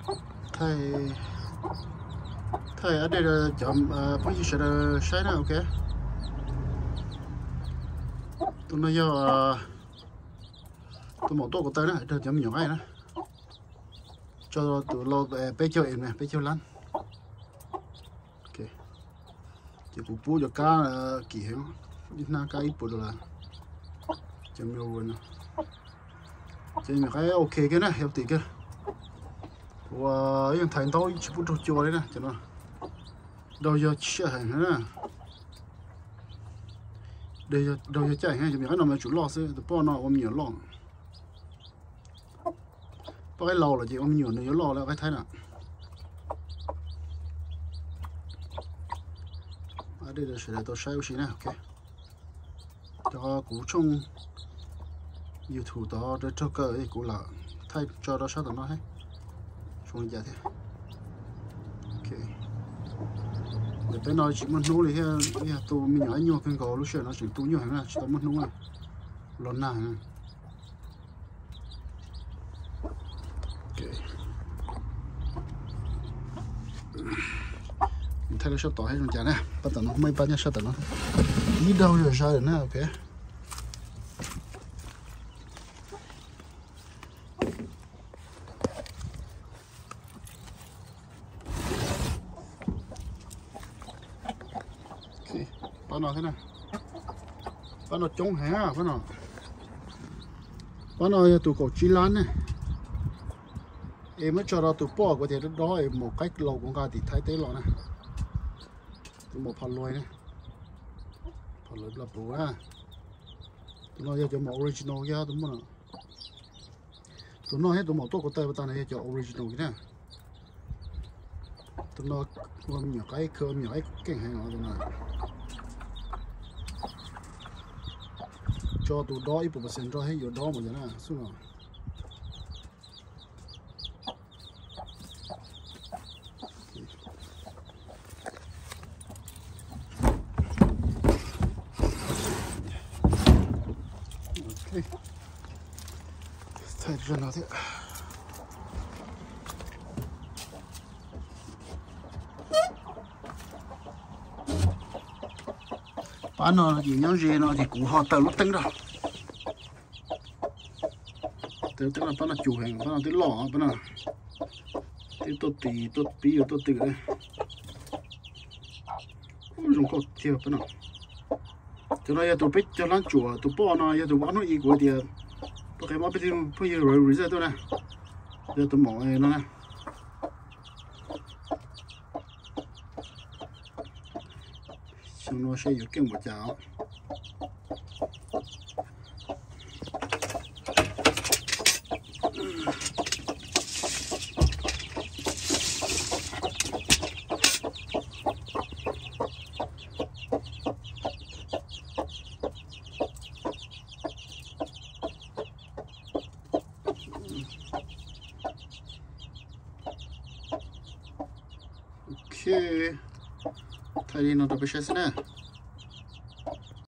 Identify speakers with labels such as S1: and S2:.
S1: thầy thầy ở đây là chọn position là sai nè, ok. Tôi nói do tôi một tô của tôi nè, cho chấm nhỏ ai nè, cho tụi lo bé cho em này, bé cho lăn, ok. Chỉ cụ bù cho cá kỳ hiệu, ít na cá ít bù là chấm nhiều luôn nè, chỉ mình cái ok cái này, healthy cái. Và những thành tố chỉ bút cho đấy nè, cho nó đâu giờ chia hàng nữa nè, đây đâu giờ chạy hay cho mình cái nào mà chủ lo sẽ từ bao nào ôm nhiều lo, bao cái lâu là chỉ ôm nhiều nữa lo là cái thái nè, ở đây là sẽ là tôi sai gì nè, ok, cho củ chung YouTube đó để cho cái củ là thay cho nó sao tụi nó hay. Không dạ thế, ok. Để tới nói chỉ muốn nấu thì tôi mình nói nhiều cái có lúc xưa nó chỉ tôi nhiều hàng là chỉ tôi muốn nấu à, lon nào nè, ok. Mình thấy nó sắp tỏi hết rồi chả nè, bắt đầu nó mấy bắt nhá sắp tỏi nó, đi đâu rồi sao rồi nè, ok. Bắt nó thế này, bắt nó trống hả, bắt nó tụi cổ chi lan này, em mới cho nó tụi bỏ có thể đó em một cách lâu cũng cả thì thay thế lo này, tụi một phần lôi này, phần lôi là bù ha, tụi nó cho một original ra tụi nó hết tụi một tốt của tay ta này cho original cái này, tụi nó gom nhỏ cái cơm nhỏ cái hàng nó tụi nó cho tụi đó ít bộ phận cho hết, giờ đó một giờ nè, xuống rồi. Ok, thay ra nào thế? Bán nó gì nhớ gì nó thì cũng họ từ lúc tính rồi, từ tức là bán nó chủ hàng, bán nó tới lò, bán nó tới tốt tí tốt từ đấy, dùng cột theo bán nó, cho nó giờ tụi biết cho nó chùa tụi bỏ nó giờ tụi bán nó ý của thì tụi cái bán biết bây giờ rồi rồi tôi nè, giờ tụi mỏ nó nè. Xong nó sẽ có cái một chảo, ok. Thay đi nó được bây giờ nè.